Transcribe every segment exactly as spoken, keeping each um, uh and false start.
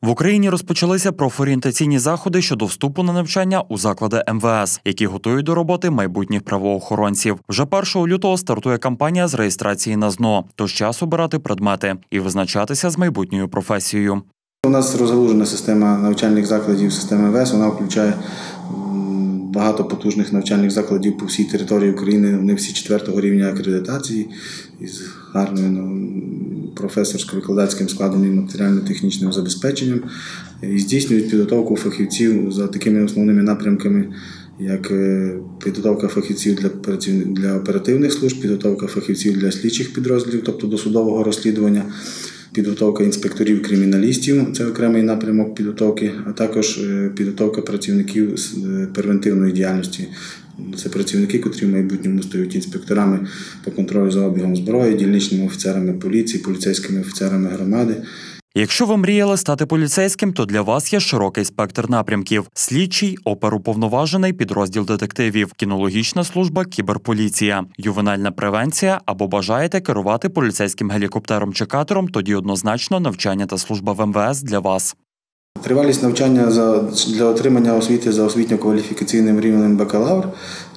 В Україні розпочалися профорієнтаційні заходи щодо вступу на навчання у заклади ем ве ес, які готують до роботи майбутніх правоохоронців. Вже першого лютого стартує кампанія з реєстрації на ЗНО, тож час обирати предмети і визначатися з майбутньою професією. У нас розгалужена система навчальних закладів системи ем ве ес, вона включає багато потужних навчальних закладів по всій території України. Вони всі четвертого рівня акредитації із гарним професорсько-викладацьким складом і матеріально-технічним забезпеченням. І здійснюють підготовку фахівців за такими основними напрямками, як підготовка фахівців для, для оперативних служб, підготовка фахівців для слідчих підрозділів, тобто досудового розслідування, підготовка інспекторів-криміналістів, це окремий напрямок підготовки, а також підготовка працівників з превентивної діяльності. Це працівники, котрі в майбутньому стають інспекторами по контролю за обігом зброї, дільничними офіцерами поліції, поліцейськими офіцерами громади. Якщо ви мріяли стати поліцейським, то для вас є широкий спектр напрямків – слідчий, оперуповноважений, підрозділ детективів, кінологічна служба, кіберполіція, ювенальна превенція або бажаєте керувати поліцейським гелікоптером чи катером, тоді однозначно навчання та служба в ем ве ес для вас. Тривалість навчання для отримання освіти за освітньо-кваліфікаційним рівнем бакалавр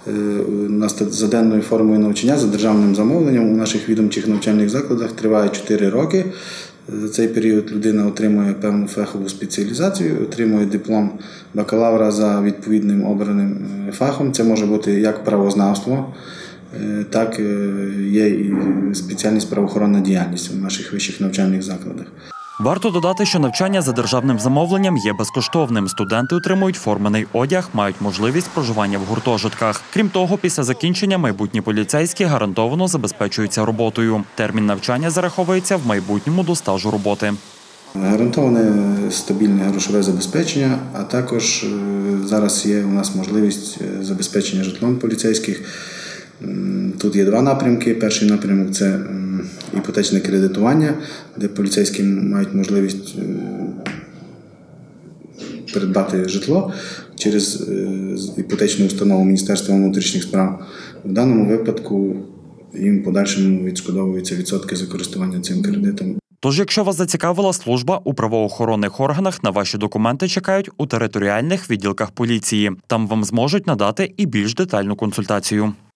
за денною формою навчання, за державним замовленням у наших відомчих навчальних закладах триває чотири роки. За цей період людина отримує певну фахову спеціалізацію, отримує диплом бакалавра за відповідним обраним фахом. Це може бути як правознавство, так є і спеціальність правоохоронна діяльність у наших вищих навчальних закладах. Варто додати, що навчання за державним замовленням є безкоштовним. Студенти отримують формений одяг, мають можливість проживання в гуртожитках. Крім того, після закінчення майбутні поліцейські гарантовано забезпечуються роботою. Термін навчання зараховується в майбутньому до стажу роботи. Гарантоване стабільне грошове забезпечення, а також зараз є у нас можливість забезпечення житлом поліцейських. Тут є два напрямки. Перший напрямок – це іпотечне кредитування, де поліцейські мають можливість придбати житло через іпотечну установу Міністерства внутрішніх справ. В даному випадку їм в подальшому відшкодовуються відсотки за користування цим кредитом. Тож, якщо вас зацікавила служба у правоохоронних органах, на ваші документи чекають у територіальних відділках поліції. Там вам зможуть надати і більш детальну консультацію.